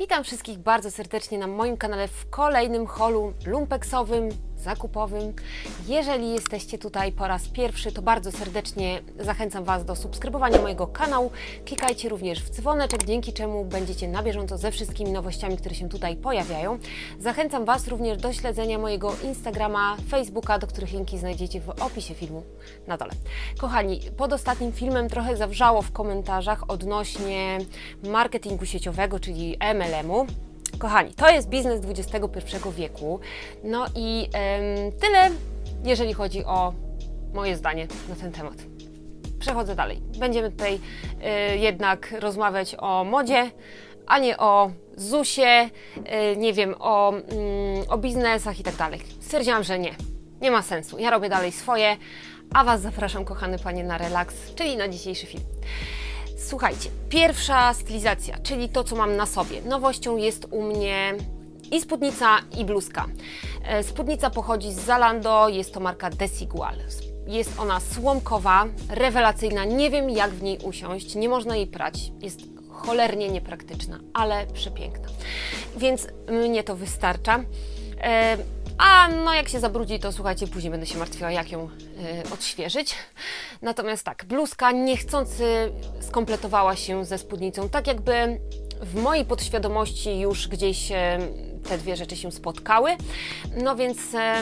Witam wszystkich bardzo serdecznie na moim kanale w kolejnym holu lumpeksowym, zakupowym. Jeżeli jesteście tutaj po raz pierwszy, to bardzo serdecznie zachęcam Was do subskrybowania mojego kanału. Klikajcie również w dzwoneczek, dzięki czemu będziecie na bieżąco ze wszystkimi nowościami, które się tutaj pojawiają. Zachęcam Was również do śledzenia mojego Instagrama, Facebooka, do których linki znajdziecie w opisie filmu na dole. Kochani, pod ostatnim filmem trochę zawrzało w komentarzach odnośnie marketingu sieciowego, czyli MLM-u. Kochani, to jest biznes XXI wieku. No i tyle, jeżeli chodzi o moje zdanie na ten temat. Przechodzę dalej. Będziemy tutaj jednak rozmawiać o modzie, a nie o ZUS-ie, nie wiem, o biznesach i tak dalej. Stwierdziłam, że nie ma sensu. Ja robię dalej swoje, a Was zapraszam, kochane panie, na relaks, czyli na dzisiejszy film. Słuchajcie, pierwsza stylizacja, czyli to, co mam na sobie. Nowością jest u mnie i spódnica, i bluzka. Spódnica pochodzi z Zalando, jest to marka Desigual. Jest ona słomkowa, rewelacyjna, nie wiem jak w niej usiąść, nie można jej prać, jest cholernie niepraktyczna, ale przepiękna. Więc mnie to wystarcza. A no jak się zabrudzi, to słuchajcie, później będę się martwiła, jak ją odświeżyć. Natomiast tak, bluzka niechcący skompletowała się ze spódnicą, tak jakby w mojej podświadomości już gdzieś te dwie rzeczy się spotkały. No więc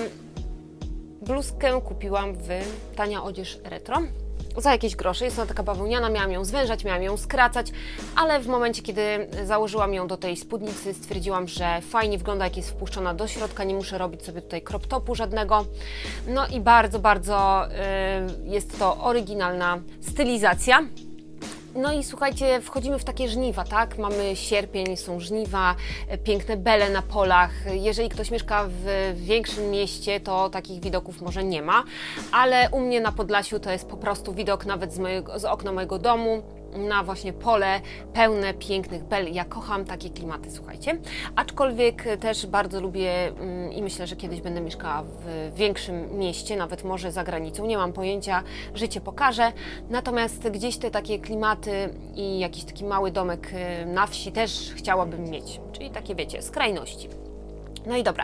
bluzkę kupiłam w Tania Odzież Retro za jakieś grosze. Jest ona taka bawełniana, miałam ją zwężać, miałam ją skracać, ale w momencie, kiedy założyłam ją do tej spódnicy, stwierdziłam, że fajnie wygląda, jak jest wpuszczona do środka, nie muszę robić sobie tutaj crop topu żadnego. No i bardzo, bardzo jest to oryginalna stylizacja. No i słuchajcie, wchodzimy w takie żniwa, tak? Mamy sierpień, są żniwa, piękne bele na polach. Jeżeli ktoś mieszka w większym mieście, to takich widoków może nie ma, ale u mnie na Podlasiu to jest po prostu widok nawet z okna mojego domu na właśnie pole pełne pięknych bel. Ja kocham takie klimaty, słuchajcie. Aczkolwiek też bardzo lubię i myślę, że kiedyś będę mieszkała w większym mieście, nawet może za granicą. Nie mam pojęcia, życie pokaże. Natomiast gdzieś te takie klimaty i jakiś taki mały domek na wsi też chciałabym mieć. Czyli takie, wiecie, skrajności. No i dobra.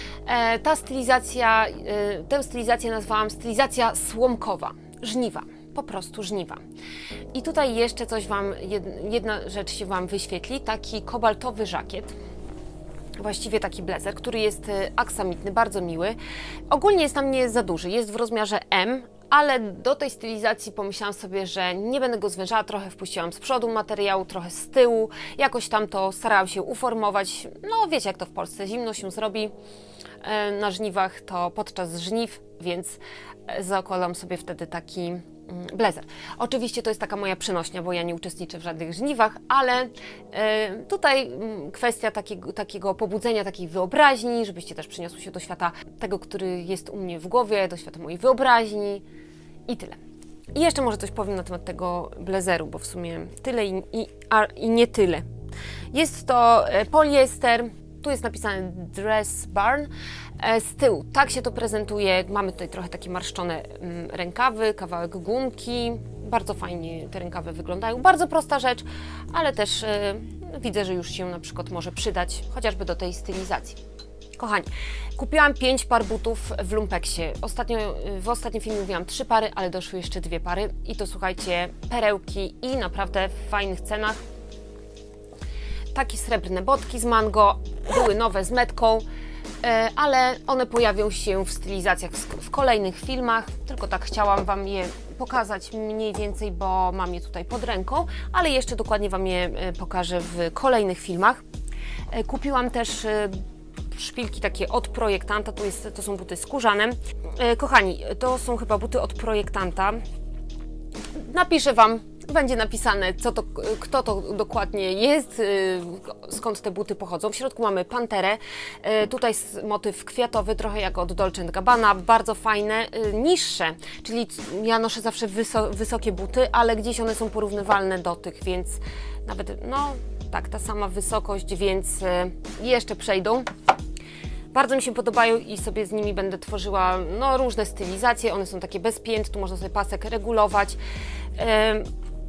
Ta stylizacja, tę stylizację nazwałam stylizacja słomkowa. Żniwa. Po prostu żniwa. I tutaj jeszcze coś Wam, jedna rzecz się Wam wyświetli, taki kobaltowy żakiet, właściwie taki blazer, który jest aksamitny, bardzo miły. Ogólnie jest tam nie za duży, jest w rozmiarze M, ale do tej stylizacji pomyślałam sobie, że nie będę go zwężała, trochę wpuściłam z przodu materiału, trochę z tyłu, jakoś tam to starałam się uformować. No wiecie, jak to w Polsce, zimno się zrobi na żniwach, to podczas żniw, więc zakładam sobie wtedy taki blazer. Oczywiście to jest taka moja przenośnia, bo ja nie uczestniczę w żadnych żniwach, ale tutaj kwestia takiego pobudzenia, takiej wyobraźni, żebyście też przyniosły się do świata tego, który jest u mnie w głowie, do świata mojej wyobraźni i tyle. I jeszcze może coś powiem na temat tego blazeru, bo w sumie tyle i nie tyle. Jest to poliester. Tu jest napisane Dress Barn. Z tyłu tak się to prezentuje. Mamy tutaj trochę takie marszczone rękawy, kawałek gumki. Bardzo fajnie te rękawy wyglądają. Bardzo prosta rzecz, ale też widzę, że już się na przykład może przydać, chociażby do tej stylizacji. Kochani, kupiłam 5 par butów w lumpeksie. W ostatnim filmie mówiłam 3 pary, ale doszły jeszcze 2 pary. I to słuchajcie, perełki i naprawdę w fajnych cenach. Takie srebrne botki z mango, były nowe z metką, ale one pojawią się w stylizacjach w kolejnych filmach, tylko tak chciałam Wam je pokazać mniej więcej, bo mam je tutaj pod ręką, ale jeszcze dokładnie Wam je pokażę w kolejnych filmach. Kupiłam też szpilki takie od projektanta, to są buty skórzane. Kochani, to są chyba buty od projektanta. Napiszę Wam, będzie napisane, kto to dokładnie jest, skąd te buty pochodzą. W środku mamy panterę, tutaj motyw kwiatowy, trochę jak od Dolce & Gabbana, bardzo fajne, niższe, czyli ja noszę zawsze wysokie buty, ale gdzieś one są porównywalne do tych, więc nawet, no tak, ta sama wysokość, więc jeszcze przejdą. Bardzo mi się podobają i sobie z nimi będę tworzyła różne stylizacje. One są takie bez pięt, tu można sobie pasek regulować.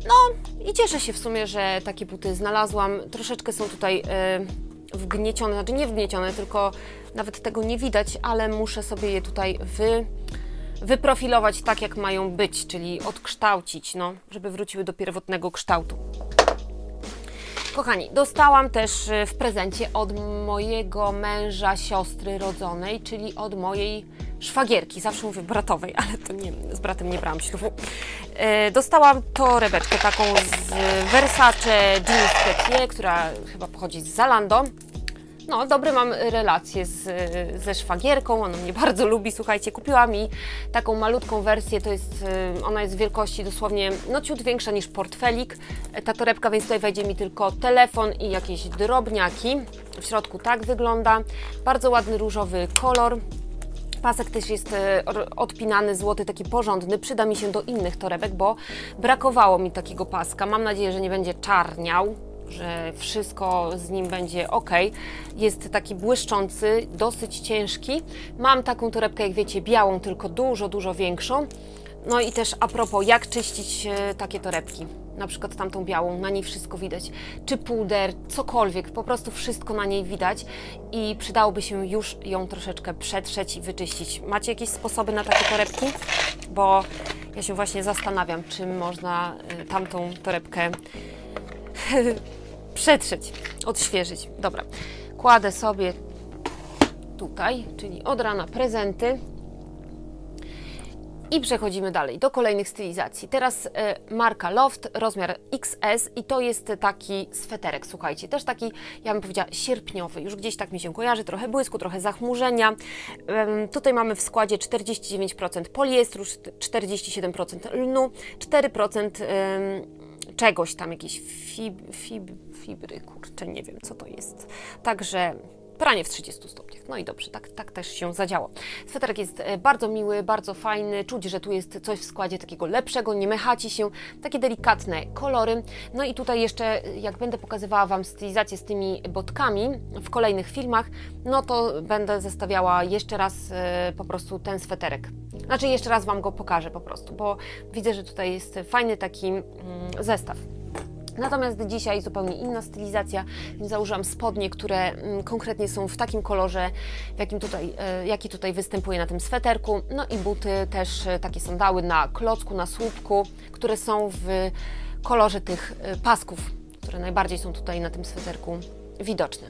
No i cieszę się w sumie, że takie buty znalazłam. Troszeczkę są tutaj wgniecione, znaczy nie wgniecione, tylko nawet tego nie widać, ale muszę sobie je tutaj wyprofilować tak, jak mają być, czyli odkształcić, no, żeby wróciły do pierwotnego kształtu. Kochani, dostałam też w prezencie od mojego męża siostry rodzonej, czyli od mojej szwagierki, zawsze mówię bratowej, ale to nie, z bratem nie brałam ślubu. Dostałam torebeczkę taką z Versace Jeans Petit, która chyba pochodzi z Zalando. No, dobre mam relacje ze szwagierką, ona mnie bardzo lubi, słuchajcie, kupiła mi taką malutką wersję, ona jest wielkości dosłownie, no ciut większa niż portfelik, ta torebka, więc tutaj wejdzie mi tylko telefon i jakieś drobniaki, w środku tak wygląda, bardzo ładny różowy kolor. Pasek też jest odpinany, złoty, taki porządny, przyda mi się do innych torebek, bo brakowało mi takiego paska, mam nadzieję, że nie będzie czarniał, że wszystko z nim będzie ok. Jest taki błyszczący, dosyć ciężki. Mam taką torebkę, jak wiecie, białą, tylko dużo większą. No i też a propos, jak czyścić takie torebki. Na przykład tamtą białą, na niej wszystko widać. Czy puder, cokolwiek, po prostu wszystko na niej widać i przydałoby się już ją troszeczkę przetrzeć i wyczyścić. Macie jakieś sposoby na takie torebki? Bo ja się właśnie zastanawiam, czym można tamtą torebkę przetrzeć, odświeżyć. Dobra, kładę sobie tutaj, czyli od rana prezenty i przechodzimy dalej do kolejnych stylizacji. Teraz marka Loft, rozmiar XS i to jest taki sweterek, słuchajcie, też taki, ja bym powiedziała, sierpniowy, już gdzieś tak mi się kojarzy, trochę błysku, trochę zachmurzenia. Tutaj mamy w składzie 49% poliestru, 47% lnu, 4% czegoś tam, jakieś fibry, kurczę, nie wiem co to jest. Także pranie w 30 stopniach. No i dobrze, tak też się zadziało. Sweterek jest bardzo miły, bardzo fajny. Czuć, że tu jest coś w składzie takiego lepszego, nie mechaci się. Takie delikatne kolory. No i tutaj jeszcze, jak będę pokazywała Wam stylizację z tymi botkami w kolejnych filmach, no to będę zestawiała jeszcze raz po prostu ten sweterek. Znaczy jeszcze raz Wam go pokażę po prostu, bo widzę, że tutaj jest fajny taki zestaw. Natomiast dzisiaj zupełnie inna stylizacja, więc założyłam spodnie, które konkretnie są w takim kolorze, jaki tutaj występuje na tym sweterku. No i buty też takie sandały na klocku, na słupku, które są w kolorze tych pasków, które najbardziej są tutaj na tym sweterku widoczne.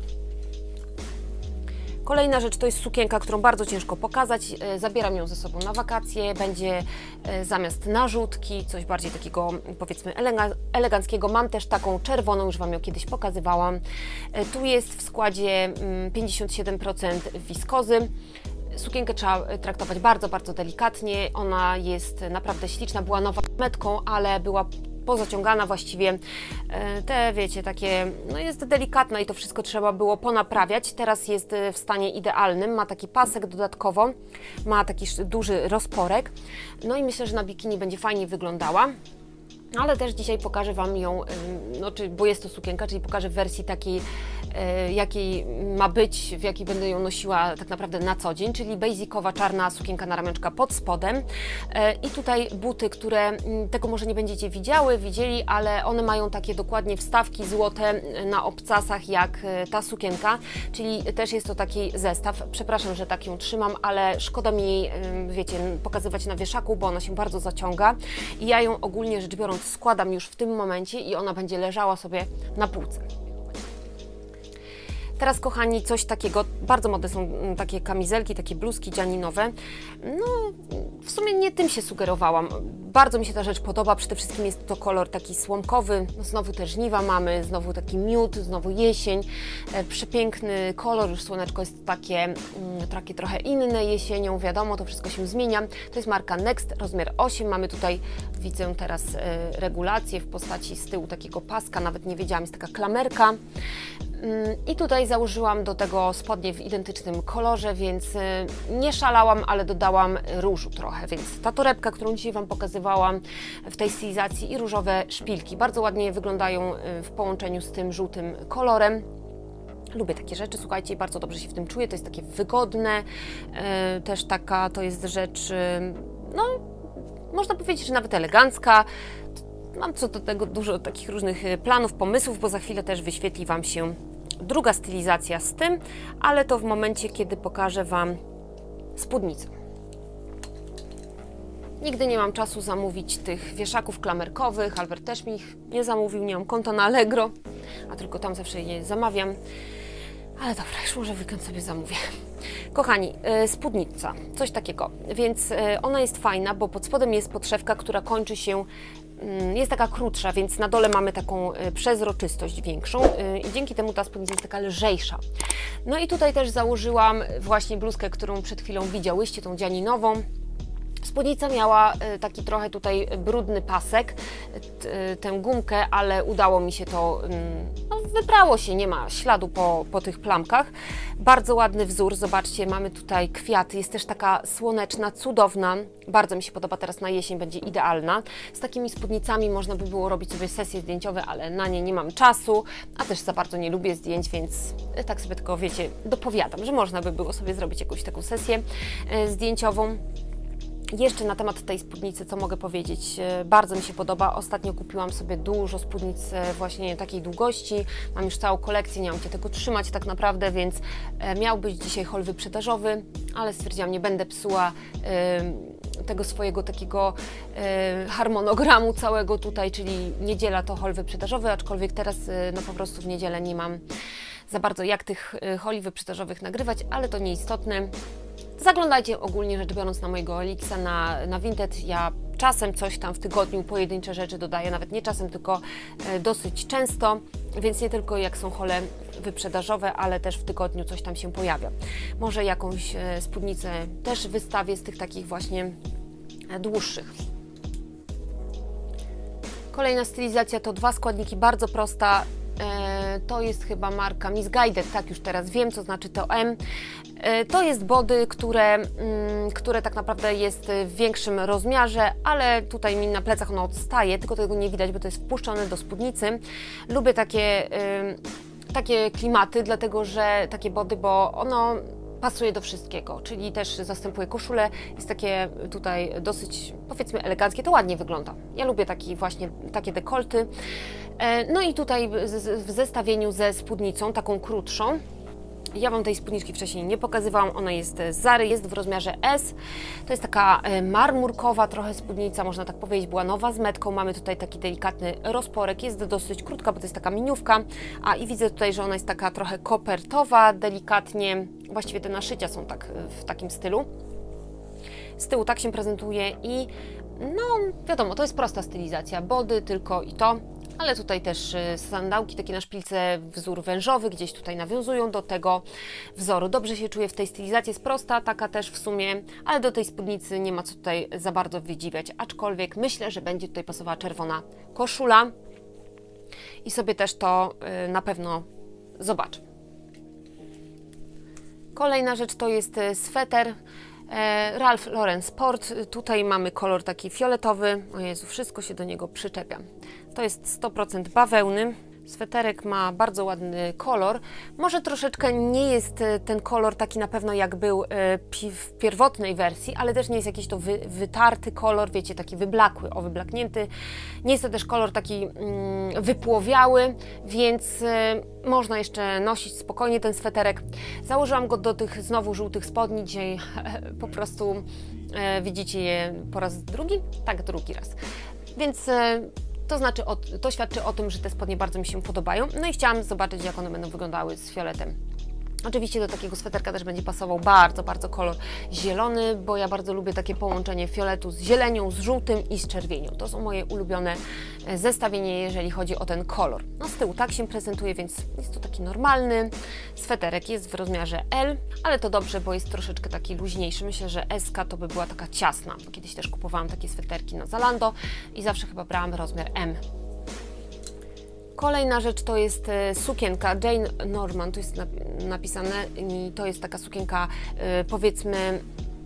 Kolejna rzecz to jest sukienka, którą bardzo ciężko pokazać. Zabieram ją ze sobą na wakacje. Będzie zamiast narzutki, coś bardziej takiego, powiedzmy, eleganckiego. Mam też taką czerwoną, już Wam ją kiedyś pokazywałam. Tu jest w składzie 57% wiskozy. Sukienkę trzeba traktować bardzo delikatnie. Ona jest naprawdę śliczna. Była nowa metką, ale była pozaciągana właściwie, te wiecie, takie, no jest delikatna i to wszystko trzeba było ponaprawiać. Teraz jest w stanie idealnym, ma taki pasek dodatkowo, ma taki duży rozporek, no i myślę, że na bikini będzie fajnie wyglądała. Ale też dzisiaj pokażę Wam ją, no, bo jest to sukienka, czyli pokażę w wersji takiej, jakiej ma być, w jakiej będę ją nosiła tak naprawdę na co dzień, czyli basicowa czarna sukienka na ramionczka pod spodem. I tutaj buty, które tego może nie będziecie widzieli, ale one mają takie dokładnie wstawki złote na obcasach jak ta sukienka, czyli też jest to taki zestaw. Przepraszam, że tak ją trzymam, ale szkoda mi jej, wiecie, pokazywać na wieszaku, bo ona się bardzo zaciąga i ja ją ogólnie rzecz biorąc składam już w tym momencie i ona będzie leżała sobie na półce. Teraz, kochani, coś takiego, bardzo modne są takie kamizelki, takie bluzki dzianinowe. No, w sumie nie tym się sugerowałam. Bardzo mi się ta rzecz podoba, przede wszystkim jest to kolor taki słomkowy, no, znowu te żniwa mamy, znowu taki miód, znowu jesień. Przepiękny kolor, już słoneczko jest takie trochę inne jesienią, wiadomo, to wszystko się zmienia. To jest marka Next, rozmiar 8. Mamy tutaj, widzę teraz regulację w postaci z tyłu takiego paska, nawet nie wiedziałam, jest taka klamerka. I tutaj założyłam do tego spodnie w identycznym kolorze, więc nie szalałam, ale dodałam różu trochę, więc ta torebka, którą dzisiaj Wam pokazywałam w tej stylizacji i różowe szpilki bardzo ładnie wyglądają w połączeniu z tym żółtym kolorem. Lubię takie rzeczy, słuchajcie, bardzo dobrze się w tym czuję, to jest takie wygodne, też taka to jest rzecz, no można powiedzieć, że nawet elegancka. mam co do tego dużo takich różnych planów, pomysłów, bo za chwilę też wyświetli Wam się druga stylizacja z tym, ale to w momencie, kiedy pokażę Wam spódnicę. Nigdy nie mam czasu zamówić tych wieszaków klamerkowych, Albert też mi ich nie zamówił, nie mam konta na Allegro, a tylko tam zawsze je zamawiam. Ale dobra, już może w weekend sobie zamówię. Kochani, spódnica, coś takiego, więc ona jest fajna, bo pod spodem jest podszewka, która kończy się, jest taka krótsza, więc na dole mamy taką przezroczystość większą i dzięki temu ta spódnica jest taka lżejsza. No i tutaj też założyłam właśnie bluzkę, którą przed chwilą widziałyście, tą dzianinową. Spódnica miała taki trochę tutaj brudny pasek, tę gumkę, ale udało mi się to, no, wyprało się, nie ma śladu po tych plamkach. Bardzo ładny wzór, zobaczcie, mamy tutaj kwiaty, jest też taka słoneczna, cudowna, bardzo mi się podoba, teraz na jesień będzie idealna. Z takimi spódnicami można by było robić sobie sesje zdjęciowe, ale na nie nie mam czasu, a też za bardzo nie lubię zdjęć, więc tak sobie tylko, wiecie, dopowiadam, że można by było sobie zrobić jakąś taką sesję zdjęciową. Jeszcze na temat tej spódnicy, co mogę powiedzieć, bardzo mi się podoba. Ostatnio kupiłam sobie dużo spódnic właśnie takiej długości. Mam już całą kolekcję, nie mam się tego trzymać tak naprawdę, więc miał być dzisiaj haul wyprzedażowy, ale stwierdziłam, nie będę psuła tego swojego takiego harmonogramu całego tutaj, czyli niedziela to haul wyprzedażowy, aczkolwiek teraz no po prostu w niedzielę nie mam za bardzo jak tych hauli wyprzedażowych nagrywać, ale to nieistotne. Zaglądajcie ogólnie rzecz biorąc na mojego Elixa, na Vinted. Ja czasem coś tam w tygodniu, pojedyncze rzeczy dodaję, nawet nie czasem, tylko dosyć często, więc nie tylko jak są haule wyprzedażowe, ale też w tygodniu coś tam się pojawia. Może jakąś spódnicę też wystawię z tych takich właśnie dłuższych. Kolejna stylizacja to 2 składniki, bardzo prosta. To jest chyba marka Missguided, tak już teraz wiem, co znaczy to M. To jest body, które tak naprawdę jest w większym rozmiarze, ale tutaj mi na plecach ono odstaje, tylko tego nie widać, bo to jest wpuszczone do spódnicy. Lubię takie klimaty, dlatego że takie body, bo ono pasuje do wszystkiego, czyli też zastępuje koszulę, jest takie tutaj dosyć, powiedzmy, eleganckie, to ładnie wygląda. Ja lubię takie dekolty. No i tutaj w zestawieniu ze spódnicą, taką krótszą, ja Wam tej spódniczki wcześniej nie pokazywałam, ona jest z Zary, jest w rozmiarze S. To jest taka marmurkowa trochę spódnica, można tak powiedzieć, była nowa z metką. Mamy tutaj taki delikatny rozporek, jest dosyć krótka, bo to jest taka miniówka. I widzę tutaj, że ona jest taka trochę kopertowa, delikatnie, właściwie te naszycia są tak w takim stylu. Z tyłu tak się prezentuje i no wiadomo, to jest prosta stylizacja, body tylko i to. Ale tutaj też sandałki takie na szpilce, wzór wężowy, gdzieś tutaj nawiązują do tego wzoru. Dobrze się czuję w tej stylizacji, jest prosta, taka też w sumie, ale do tej spódnicy nie ma co tutaj za bardzo wydziwiać, aczkolwiek myślę, że będzie tutaj pasowała czerwona koszula i sobie też to na pewno zobaczę. Kolejna rzecz to jest sweter Ralph Lauren Sport. Tutaj mamy kolor taki fioletowy. O Jezu, wszystko się do niego przyczepia. To jest 100% bawełny. Sweterek ma bardzo ładny kolor. Może troszeczkę nie jest ten kolor taki na pewno jak był w pierwotnej wersji, ale też nie jest jakiś to wytarty kolor, wiecie, taki wyblakły, wyblaknięty. Nie jest to też kolor taki wypłowiały, więc można jeszcze nosić spokojnie ten sweterek. Założyłam go do tych znowu żółtych spodni. Dzisiaj po prostu widzicie je po raz drugi? Tak, drugi raz. Więc to świadczy o tym, że te spodnie bardzo mi się podobają. No i chciałam zobaczyć, jak one będą wyglądały z fioletem. Oczywiście do takiego sweterka też będzie pasował bardzo, bardzo kolor zielony, bo ja bardzo lubię takie połączenie fioletu z zielenią, z żółtym i z czerwienią. To są moje ulubione zestawienie, jeżeli chodzi o ten kolor. No z tyłu tak się prezentuje, więc jest to taki normalny sweterek, jest w rozmiarze L, ale to dobrze, bo jest troszeczkę taki luźniejszy. Myślę, że S-ka to by była taka ciasna, bo kiedyś też kupowałam takie sweterki na Zalando i zawsze chyba brałam rozmiar M. Kolejna rzecz to jest sukienka Jane Norman, tu jest napisane i to jest taka sukienka powiedzmy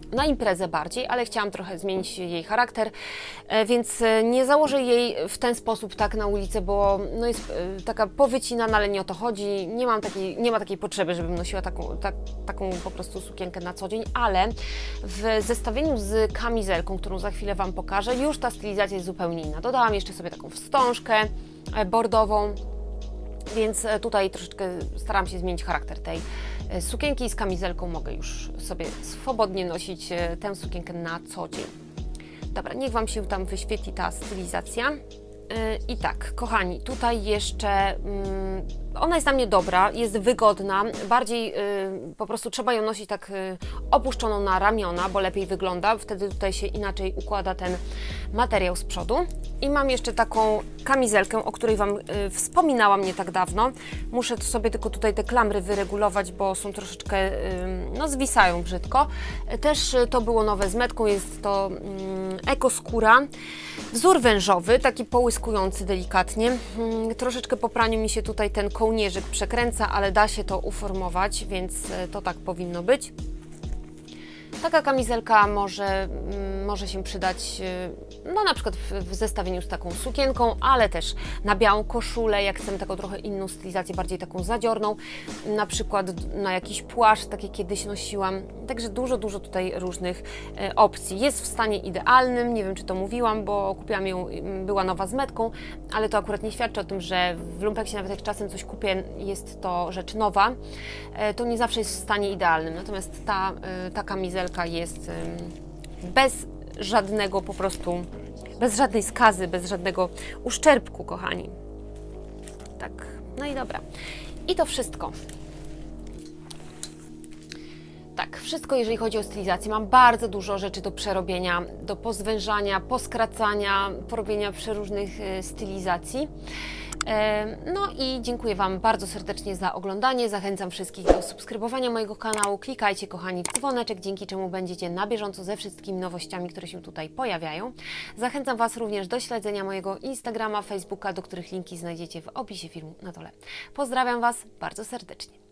na imprezę bardziej, ale chciałam trochę zmienić jej charakter, więc nie założę jej w ten sposób tak na ulicę, bo no jest taka powycinana, ale nie o to chodzi. Nie ma takiej potrzeby, żebym nosiła taką po prostu sukienkę na co dzień, ale w zestawieniu z kamizelką, którą za chwilę Wam pokażę, już ta stylizacja jest zupełnie inna. Dodałam jeszcze sobie taką wstążkę bordową, więc tutaj troszeczkę staram się zmienić charakter tej sukienki i z kamizelką mogę już sobie swobodnie nosić tę sukienkę na co dzień. Dobra, niech Wam się tam wyświetli ta stylizacja. I tak, kochani, tutaj jeszcze ona jest dla mnie dobra, jest wygodna, bardziej po prostu trzeba ją nosić tak opuszczoną na ramiona, bo lepiej wygląda, wtedy tutaj się inaczej układa ten materiał z przodu. I mam jeszcze taką kamizelkę, o której Wam wspominałam nie tak dawno. Muszę sobie tylko tutaj te klamry wyregulować, bo są troszeczkę, no zwisają brzydko. Też to było nowe z metką, jest to ekoskóra, wzór wężowy, taki połyskujący delikatnie. Troszeczkę po praniu mi się tutaj ten kołnierzyk przekręca, ale da się to uformować, więc to tak powinno być. Taka kamizelka może się przydać no na przykład w zestawieniu z taką sukienką, ale też na białą koszulę, jak chcemy taką trochę inną stylizację, bardziej taką zadziorną, na przykład na jakiś płaszcz, tak jak kiedyś nosiłam. Także dużo tutaj różnych opcji. Jest w stanie idealnym, nie wiem czy to mówiłam, bo kupiłam ją, była nowa z metką, ale to akurat nie świadczy o tym, że w lumpeksie nawet jak czasem coś kupię, jest to rzecz nowa, to nie zawsze jest w stanie idealnym. Natomiast ta kamizelka jest bez żadnego po prostu, bez żadnej skazy, bez żadnego uszczerbku, kochani. Tak, no i dobra. I to wszystko. Tak, wszystko jeżeli chodzi o stylizację. Mam bardzo dużo rzeczy do przerobienia, do pozwężania, poskracania, porobienia przeróżnych stylizacji. No i dziękuję Wam bardzo serdecznie za oglądanie. Zachęcam wszystkich do subskrybowania mojego kanału. Klikajcie, kochani, w dzwoneczek, dzięki czemu będziecie na bieżąco ze wszystkimi nowościami, które się tutaj pojawiają. Zachęcam Was również do śledzenia mojego Instagrama, Facebooka, do których linki znajdziecie w opisie filmu na dole. Pozdrawiam Was bardzo serdecznie.